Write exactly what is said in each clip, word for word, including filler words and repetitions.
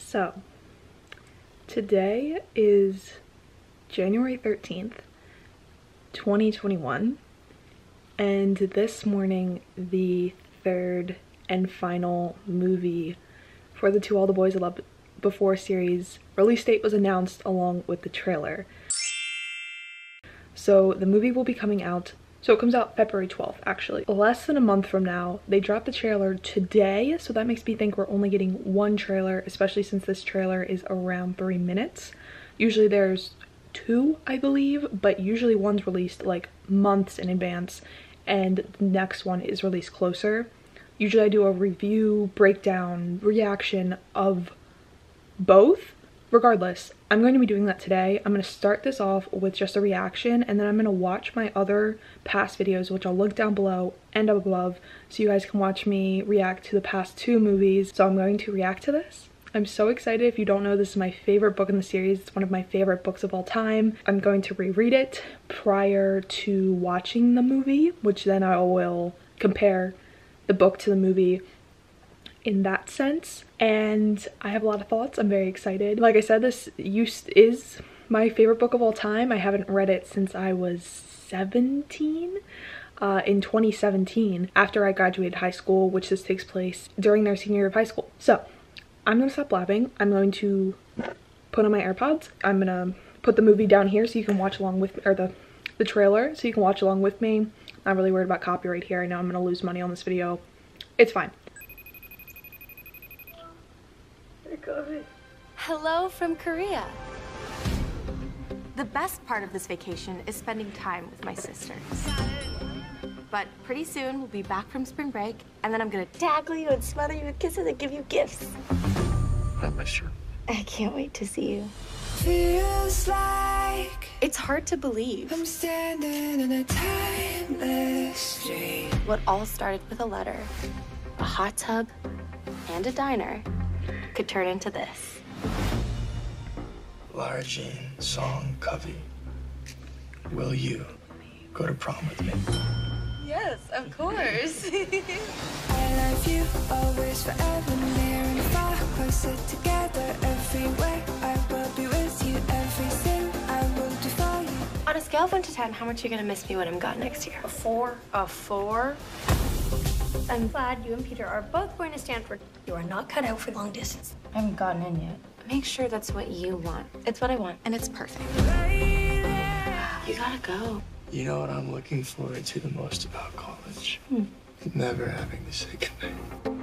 So, today is January thirteenth, twenty twenty-one, and this morning the third and final movie for the To All the Boys I Loved Before series release date was announced along with the trailer. So the movie will be coming out, so it comes out February twelfth actually. Less than a month from now. They dropped the trailer today, so that makes me think we're only getting one trailer, especially since this trailer is around three minutes. Usually there's two, I believe, but usually one's released like months in advance and the next one is released closer. Usually I do a review, breakdown, reaction of both. Regardless, I'm going to be doing that today. I'm going to start this off with just a reaction, and then I'm going to watch my other past videos, which I'll link down below and up above, so you guys can watch me react to the past two movies. So I'm going to react to this. I'm so excited. If you don't know, this is my favorite book in the series. It's one of my favorite books of all time. I'm going to reread it prior to watching the movie, which then I will compare the book to the movie in that sense, and I have a lot of thoughts. I'm very excited. Like I said, this used is my favorite book of all time. I haven't read it since I was seventeen, uh, in twenty seventeen, after I graduated high school, which this takes place during their senior year of high school. So I'm gonna stop blabbing. I'm going to put on my AirPods. I'm gonna put the movie down here so you can watch along with, or the the trailer, so you can watch along with me. Not really worried about copyright here. I know I'm gonna lose money on this video. It's fine. Hello from Korea. The best part of this vacation is spending time with my sisters. But pretty soon we'll be back from spring break, and then I'm gonna tackle you and smother you with kisses and give you gifts. I miss you. I can't wait to see you. Feels like It's hard to believe. I'm standing in a timeless street. What all started with a letter, a hot tub, and a diner could turn into this. Larjin Song Covey, will you go to prom with me? Yes, of course. I love you always, forever, near and far, closer together everywhere. I will be with you, everything I will do for you. On a scale of one to ten, how much are you gonna miss me when I'm gone next year? A four. A four? I'm glad you and Peter are both going to Stanford. You are not cut out for long distance. I haven't gotten in yet. Make sure that's what you want. It's what I want, and it's perfect. You gotta go. You know what I'm looking forward to the most about college? Hmm. Never having to say goodnight.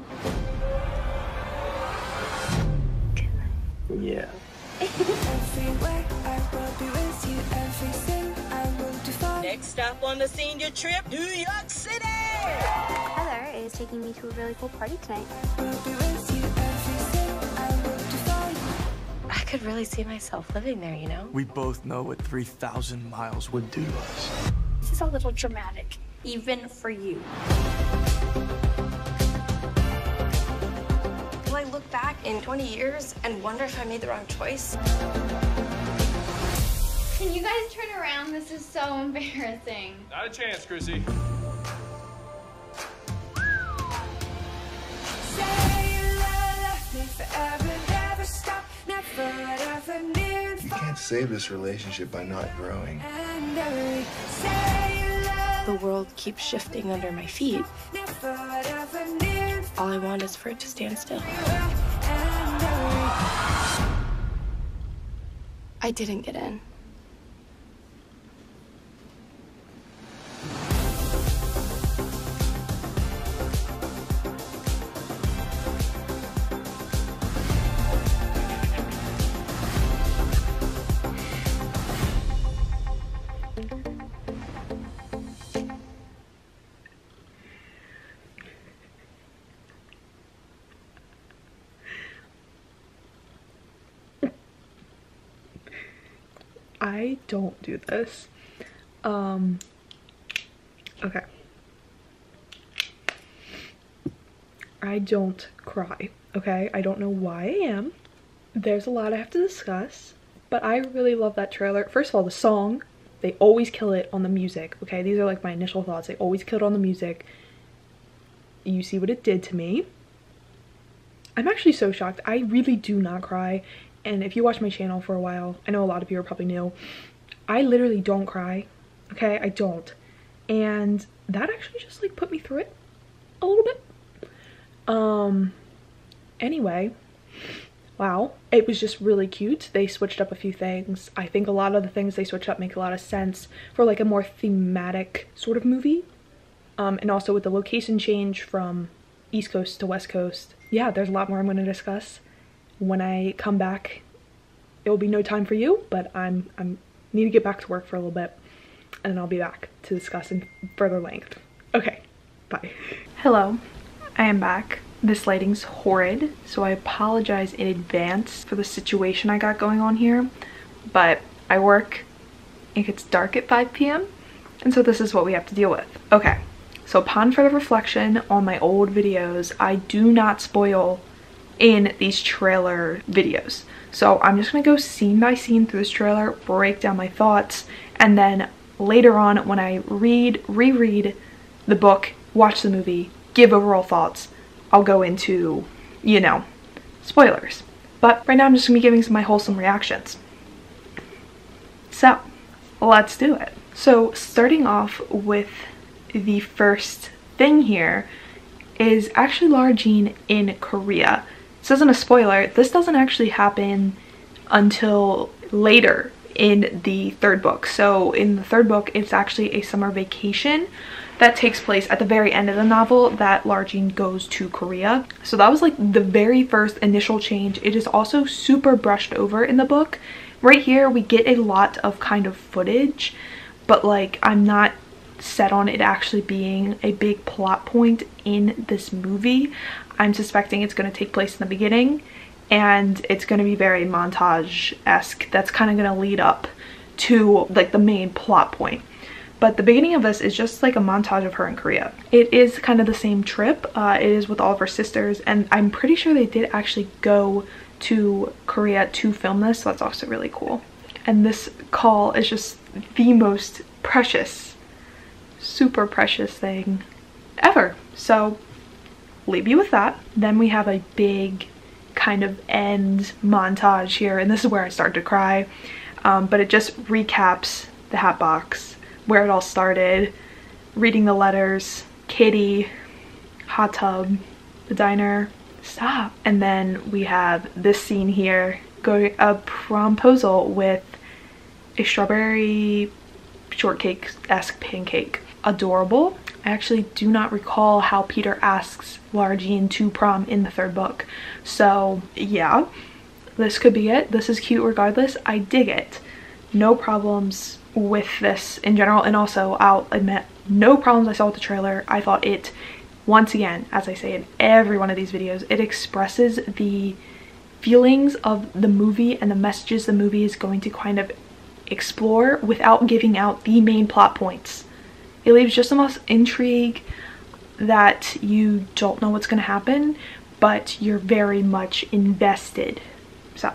Yeah. Everywhere I will be with you, everything I will do for you. Next stop on the senior trip, New York City! Heather is taking me to a really cool party tonight. I will be with you, everything I will do for you. I could really see myself living there, you know? We both know what three thousand miles would do to us. This is a little dramatic, even for you. Will I look back in twenty years and wonder if I made the wrong choice? Can you guys turn around? This is so embarrassing. Not a chance, Chrissy. Say you love me forever, never stop, never ever near and You far. can't save this relationship by not growing. And every say you love The world keeps shifting under my feet. never ever near and All I want is for it to stand still. far. And every I didn't get in. I don't do this. Um, okay. I don't cry, okay? I don't know why I am. There's a lot I have to discuss, but I really love that trailer. First of all, the song, they always kill it on the music, okay? These are like my initial thoughts. They always kill it on the music. You see what it did to me. I'm actually so shocked. I really do not cry. And if you watch my channel for a while, I know a lot of you are probably new. I literally don't cry. Okay, I don't. And that actually just like put me through it a little bit. Um, anyway, wow. It was just really cute. They switched up a few things. I think a lot of the things they switched up make a lot of sense for like a more thematic sort of movie. Um, and also with the location change from East Coast to West Coast. Yeah, there's a lot more I'm going to discuss. When I come back, it will be no time for you, but I'm I'm need to get back to work for a little bit, and then I'll be back to discuss in further length. Okay, bye. Hello, I am back. This lighting's horrid, so I apologize in advance for the situation I got going on here, but I work, it gets dark at five p m, and so this is what we have to deal with. Okay, so upon further reflection on my old videos, I do not spoil in these trailer videos. So I'm just gonna go scene by scene through this trailer, break down my thoughts, and then later on when I read, reread the book, watch the movie, give overall thoughts, I'll go into, you know, spoilers. But right now I'm just gonna be giving some of my wholesome reactions. So, let's do it. So starting off with the first thing here is actually Lara Jean in Korea. This isn't a spoiler, this doesn't actually happen until later in the third book. So in the third book, it's actually a summer vacation that takes place at the very end of the novel that Lara Jean goes to Korea. So that was like the very first initial change. It is also super brushed over in the book. Right here, we get a lot of kind of footage, but like I'm not set on it actually being a big plot point in this movie. I'm suspecting it's going to take place in the beginning and it's going to be very montage-esque. That's kind of going to lead up to like the main plot point. But the beginning of this is just like a montage of her in Korea. It is kind of the same trip. Uh, it is with all of her sisters, and I'm pretty sure they did actually go to Korea to film this, so that's also really cool. And this call is just the most precious, super precious thing ever. So leave you with that. Then we have a big kind of end montage here, and this is where I started to cry. Um, but it just recaps the Hatbox, where it all started, reading the letters, Kitty, hot tub, the diner, stop. And then we have this scene here, going a promposal with a strawberry shortcake-esque pancake. Adorable. I actually do not recall how Peter asks Lara Jean to prom in the third book. So yeah, this could be it. This is cute regardless. I dig it. No problems with this in general, and also I'll admit no problems I saw with the trailer. I thought it, once again, as I say in every one of these videos, it expresses the feelings of the movie and the messages the movie is going to kind of explore without giving out the main plot points. It leaves just enough intrigue that you don't know what's going to happen, but you're very much invested. So,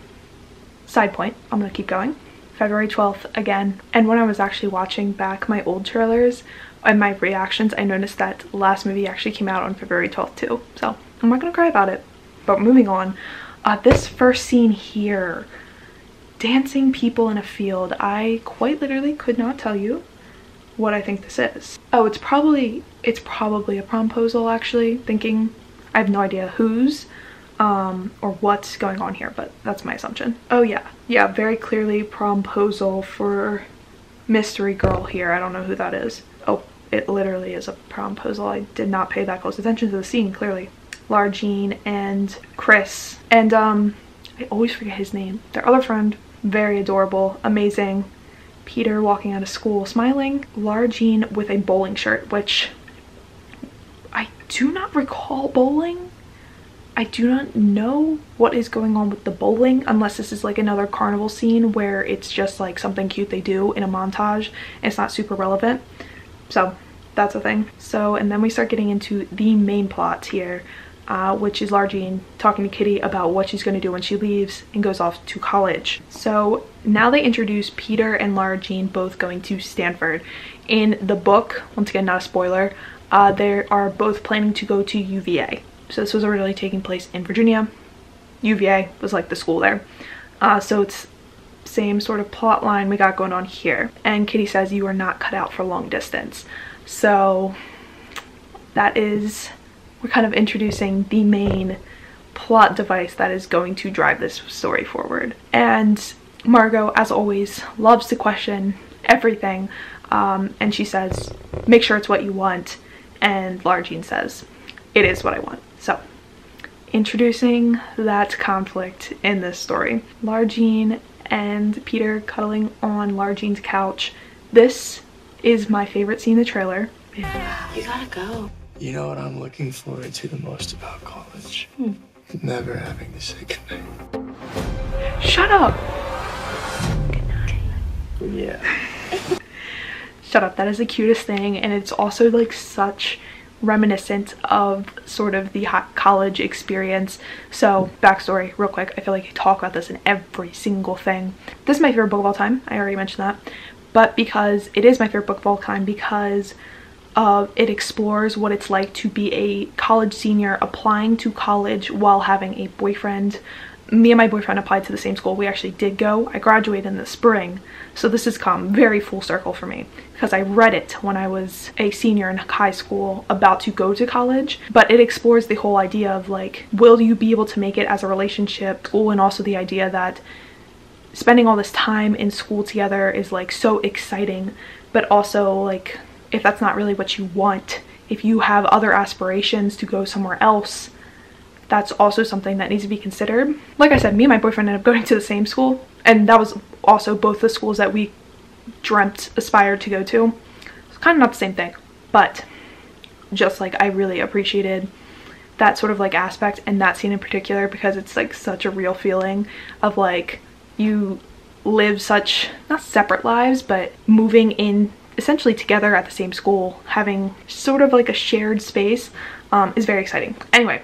side point, I'm going to keep going. February twelfth again. And when I was actually watching back my old trailers and my reactions, I noticed that last movie actually came out on February twelfth too. So, I'm not going to cry about it. But moving on, uh, this first scene here, dancing people in a field. I quite literally could not tell you what I think this is. Oh, it's probably it's probably a promposal actually, thinking. I have no idea whose um or what's going on here, but that's my assumption. Oh yeah, yeah, very clearly promposal for mystery girl here. I don't know who that is. Oh, it literally is a promposal. I did not pay that close attention to the scene, clearly. Lara Jean and Chris, and um I always forget his name, their other friend, very adorable, amazing. Peter walking out of school smiling. Lara Jean with a bowling shirt, which I do not recall bowling. I do not know what is going on with the bowling, unless this is like another carnival scene where it's just like something cute they do in a montage and it's not super relevant. So that's a thing. So, and then we start getting into the main plot here, uh, which is Lara Jean talking to Kitty about what she's going to do when she leaves and goes off to college. So now they introduce Peter and Lara Jean both going to Stanford. In the book, once again not a spoiler, uh, they are both planning to go to U V A. So this was originally taking place in Virginia. U V A was like the school there. Uh, so it's same sort of plot line we got going on here. And Kitty says you are not cut out for long distance. So that is, we're kind of introducing the main plot device that is going to drive this story forward. And Margot, as always, loves to question everything. Um, and she says, make sure it's what you want. And Lara Jean says, it is what I want. So introducing that conflict in this story. Lara Jean and Peter cuddling on Lara Jean's couch. This is my favorite scene in the trailer. You gotta go. You know what I'm looking forward to the most about college? Hmm. Never having to say goodnight. Shut up! Yeah. Shut up, that is the cutest thing, and it's also like such reminiscent of sort of the college experience. So backstory real quick, I feel like I talk about this in every single thing. This is my favorite book of all time, I already mentioned that, but because it is my favorite book of all time because uh, it explores what it's like to be a college senior applying to college while having a boyfriend. Me and my boyfriend applied to the same school. We actually did go. I graduated in the spring, so this has come very full circle for me because I read it when I was a senior in high school about to go to college. But it explores the whole idea of like, will you be able to make it as a relationship school, and also the idea that spending all this time in school together is like so exciting, but also like if that's not really what you want, if you have other aspirations to go somewhere else, that's also something that needs to be considered. Like I said, me and my boyfriend ended up going to the same school, and that was also both the schools that we dreamt, aspired to go to. It's kind of not the same thing, but just like I really appreciated that sort of like aspect and that scene in particular because it's like such a real feeling of like you live such, not separate lives, but moving in essentially together at the same school, having sort of like a shared space um, is very exciting. Anyway.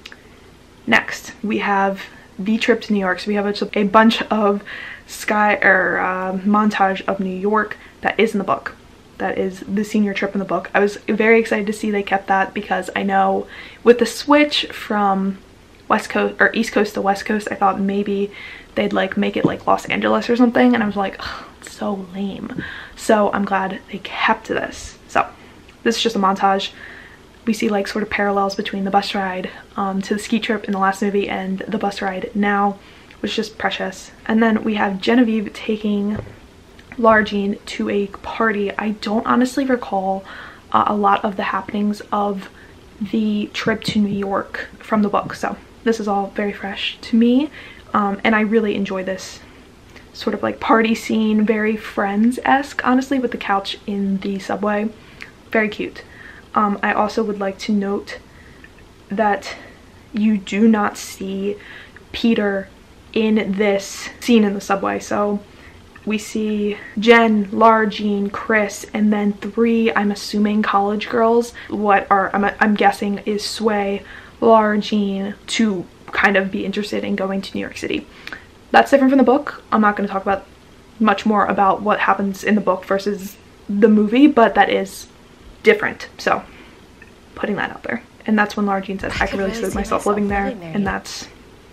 Next, we have the trip to New York. So we have a, a bunch of sky or uh, montage of New York that is in the book. That is the senior trip in the book. I was very excited to see they kept that because I know with the switch from West Coast or East Coast to West Coast, I thought maybe they'd like make it like Los Angeles or something, and I was like, oh, it's so lame. So I'm glad they kept this. So this is just a montage. We see like sort of parallels between the bus ride um, to the ski trip in the last movie and the bus ride now, which is just precious. And then we have Genevieve taking Lara Jean to a party. I don't honestly recall uh, a lot of the happenings of the trip to New York from the book, so this is all very fresh to me, um, and I really enjoy this sort of like party scene, very Friends-esque, honestly, with the couch in the subway. Very cute. Um, I also would like to note that you do not see Peter in this scene in the subway. So we see Jen, Lara Jean, Chris, and then three, I'm assuming, college girls. What are, I'm, I'm guessing, is sway Lara Jean to kind of be interested in going to New York City. That's different from the book. I'm not going to talk about much more about what happens in the book versus the movie, but that is different, so putting that out there. And that's when Lara Jean says, I, I can really see myself, myself living there, living there and yeah. That's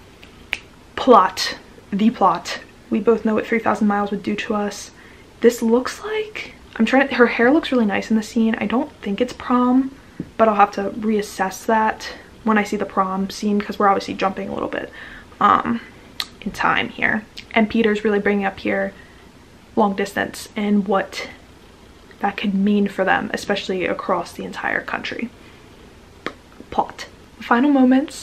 plot, the plot. We both know what three thousand miles would do to us. This looks like, I'm trying to, her hair looks really nice in the scene. I don't think it's prom, but I'll have to reassess that when I see the prom scene because we're obviously jumping a little bit um, in time here. And Peter's really bringing up here long distance and what that could mean for them, especially across the entire country. Plot. Final moments.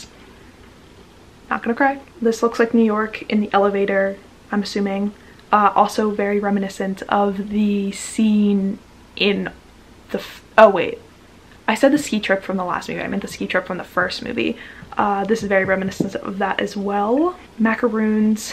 Not gonna cry. This looks like New York in the elevator, I'm assuming. Uh, also very reminiscent of the scene in the, f oh wait. I said the ski trip from the last movie, I meant the ski trip from the first movie. Uh, this is very reminiscent of that as well. Macaroons,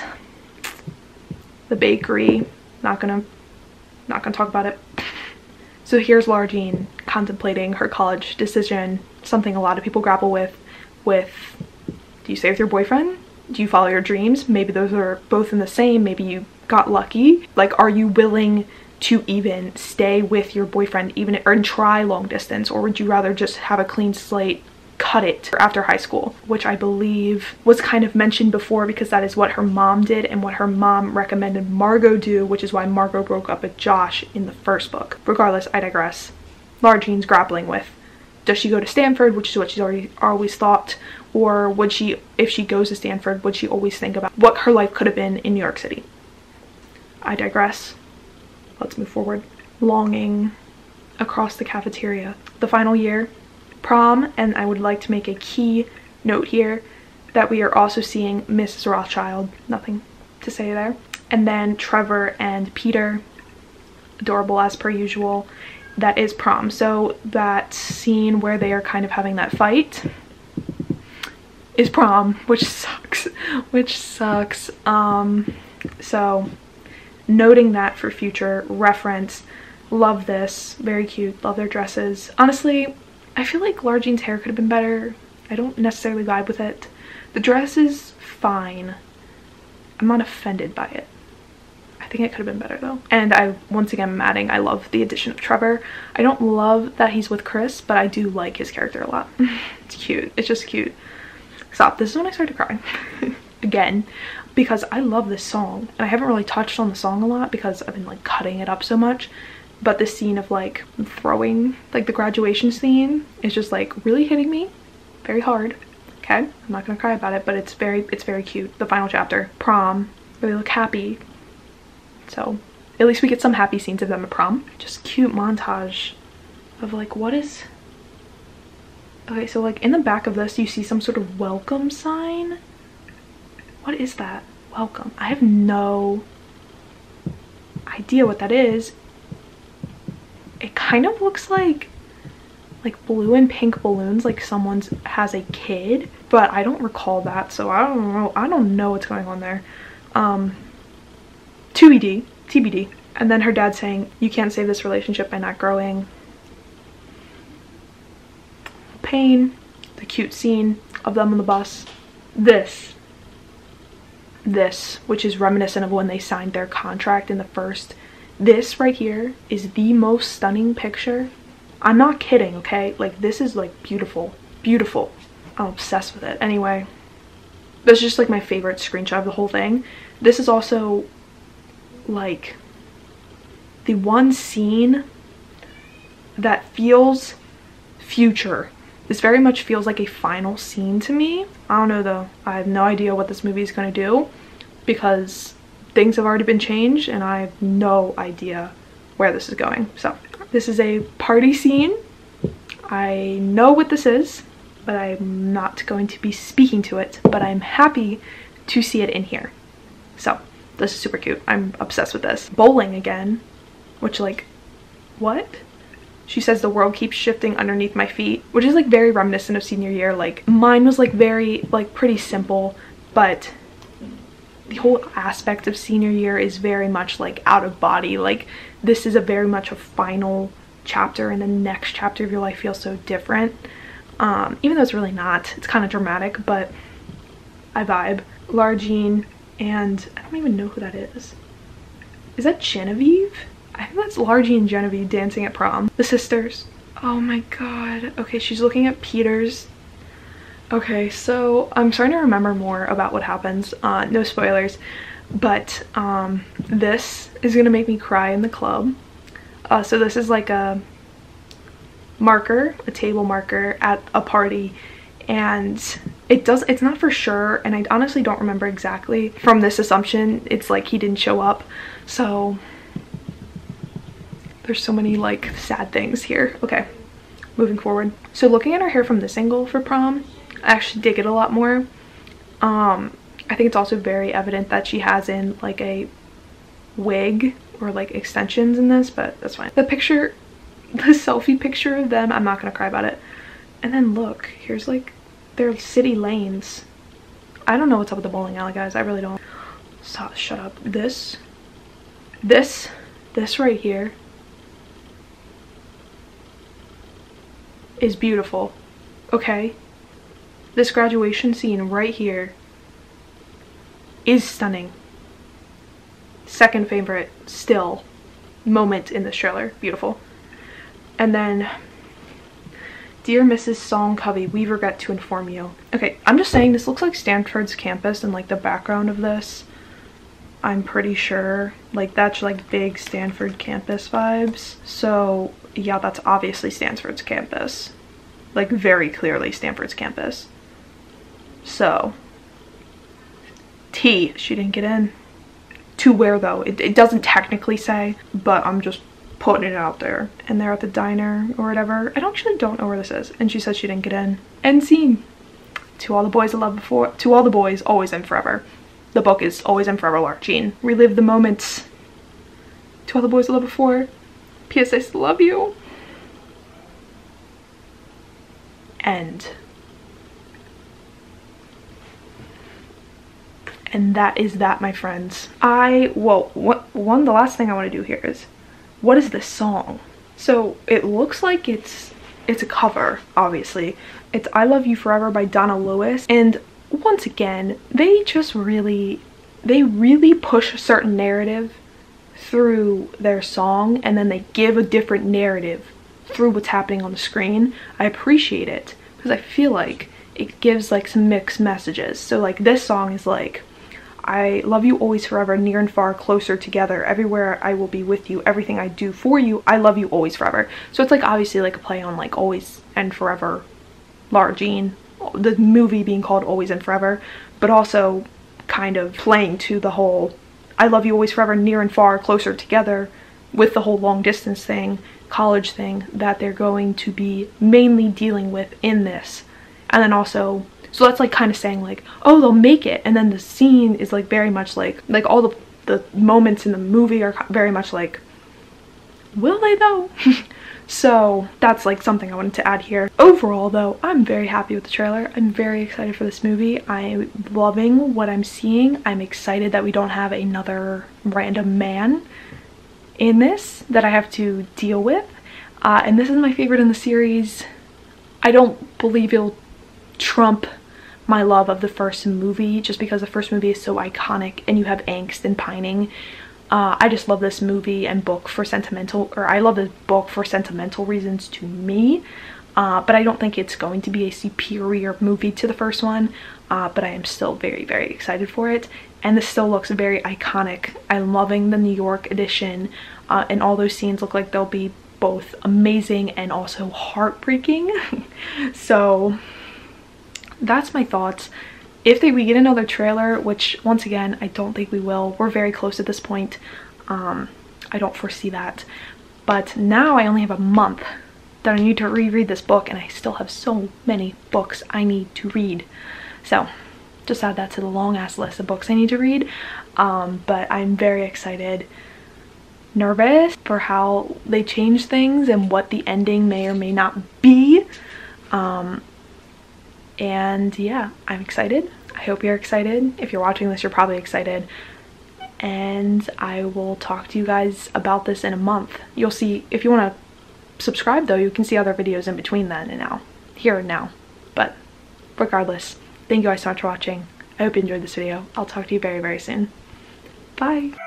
the bakery, not gonna, not gonna talk about it. So here's Lara Jean contemplating her college decision, something a lot of people grapple with, with, do you stay with your boyfriend? Do you follow your dreams? Maybe those are both in the same, maybe you got lucky. Like, are you willing to even stay with your boyfriend even or try long distance, or would you rather just have a clean slate cut it after high school, which I believe was kind of mentioned before because that is what her mom did and what her mom recommended Margot do, which is why Margot broke up with Josh in the first book. Regardless, I digress. Lara Jean's grappling with, does she go to Stanford, which is what she's already always thought, or would she, if she goes to Stanford, would she always think about what her life could have been in New York City? I digress. Let's move forward. Longing across the cafeteria. The final year, prom, and I would like to make a key note here that we are also seeing Missus Rothschild. Nothing to say there. And then Trevor and Peter, adorable as per usual. That is prom. So that scene where they are kind of having that fight is prom, which sucks, which sucks. Um, so noting that for future reference. Love this, very cute, love their dresses. Honestly, I feel like Lara Jean's hair could have been better. I don't necessarily vibe with it. The dress is fine. I'm not offended by it. I think it could have been better though. And I, once again, am adding, I love the addition of Trevor. I don't love that he's with Chris, but I do like his character a lot. It's cute, it's just cute. Stop, this is when I started crying. Again, because I love this song. And I haven't really touched on the song a lot because I've been like cutting it up so much. But this scene of like throwing, like the graduation scene is just like really hitting me very hard. Okay, I'm not gonna cry about it, but it's very, it's very cute. The final chapter, prom, really look happy. So at least we get some happy scenes of them at prom. Just cute montage of like, what is, okay, so like in the back of this, you see some sort of welcome sign. What is that? Welcome. I have no idea what that is. It kind of looks like like blue and pink balloons, like someone's has a kid, but I don't recall that, so I don't know. I don't know what's going on there. Um, T B D, T B D. And then her dad saying, "You can't save this relationship by not growing." Pain. The cute scene of them on the bus. This. This, which is reminiscent of when they signed their contract in the first. This right here is the most stunning picture. I'm not kidding, okay? Like, this is like beautiful, beautiful. I'm obsessed with it. Anyway, that's just like my favorite screenshot of the whole thing. This is also like the one scene that feels future. This very much feels like a final scene to me. I don't know though. I have no idea what this movie is going to do because things have already been changed and I have no idea where this is going. So this is a party scene. I know what this is, but I'm not going to be speaking to it, but I'm happy to see it in here. So this is super cute. I'm obsessed with this. Bowling again, which like, what? She says the world keeps shifting underneath my feet, which is like very reminiscent of senior year. Like mine was like very, like pretty simple, but the whole aspect of senior year is very much like out of body. Like this is a very much a final chapter and the next chapter of your life feels so different. Um, even though it's really not, it's kind of dramatic, but I vibe. Lara Jean and I don't even know who that is. Is that Genevieve? I think that's Lara Jean and Genevieve dancing at prom. The sisters. Oh my god. Okay, she's looking at Peter's. Okay, so I'm starting to remember more about what happens. Uh, no spoilers, but um, this is gonna make me cry in the club. Uh, so this is like a marker, a table marker at a party, and it does, it's not for sure, and I honestly don't remember exactly. From this assumption, it's like he didn't show up, so there's so many like sad things here. Okay, moving forward. So looking at her hair from this angle for prom, I actually dig it a lot more. Um, I think it's also very evident that she has in like a wig or like extensions in this, but that's fine. The picture, the selfie picture of them, I'm not gonna cry about it. And then look, here's like their city lanes. I don't know what's up with the bowling alley, guys. I really don't. Stop, shut up. This, this, this right here is beautiful, okay? This graduation scene right here is stunning. Second favorite still moment in this trailer. Beautiful. And then Dear Missus Song Covey, we regret to inform you. Okay, I'm just saying this looks like Stanford's campus and like the background of this. I'm pretty sure like that's like big Stanford campus vibes. So yeah, that's obviously Stanford's campus. Like very clearly Stanford's campus. So T, she didn't get in. To where though? It, it doesn't technically say, but I'm just putting it out there. And they're at the diner or whatever. I don't actually don't know where this is. And she said she didn't get in. End scene. To all the boys I loved before. To all the boys, always and forever. The book is Always and Forever, Lara Jean. Relive the moments. To all the boys I loved before. P S I still love you. End. And that is that, my friends. I, well, what, one, the last thing I want to do here is, what is this song? So it looks like it's, it's a cover, obviously. It's I Love You Forever by Donna Lewis. And once again, they just really, they really push a certain narrative through their song, and then they give a different narrative through what's happening on the screen. I appreciate it because I feel like it gives like some mixed messages. So like this song is like, I love you always forever, near and far, closer together, everywhere I will be with you, everything I do for you, I love you always forever. So it's like obviously like a play on like Always and Forever, Lara Jean, the movie being called Always and Forever, but also kind of playing to the whole I love you always forever, near and far, closer together, with the whole long distance thing, college thing that they're going to be mainly dealing with in this. And then also, so that's like kind of saying like, oh, they'll make it. And then the scene is like very much like, like all the, the moments in the movie are very much like, will they though? So that's like something I wanted to add here. Overall though, I'm very happy with the trailer. I'm very excited for this movie. I'm loving what I'm seeing. I'm excited that we don't have another random man in this that I have to deal with. Uh, and this is my favorite in the series. I don't believe it'll trump my love of the first movie just because the first movie is so iconic and you have angst and pining. Uh, I just love this movie and book for sentimental, or I love this book for sentimental reasons to me. Uh, but I don't think it's going to be a superior movie to the first one. Uh, but I am still very, very excited for it. And this still looks very iconic. I'm loving the New York edition. Uh, and all those scenes look like they'll be both amazing and also heartbreaking. So that's my thoughts. If they we get another trailer, which once again I don't think we will, we're very close at this point. um I don't foresee that, but now I only have a month that I need to reread this book, and I still have so many books I need to read. So just add that to the long ass list of books I need to read. Um but I'm very excited, nervous for how they change things and what the ending may or may not be. um And yeah, I'm excited. I hope you're excited. If you're watching this, you're probably excited. And I will talk to you guys about this in a month. You'll see, if you want to subscribe though, you can see other videos in between then and now. Here and now. But regardless, thank you guys so much for watching. I hope you enjoyed this video. I'll talk to you very, very soon. Bye!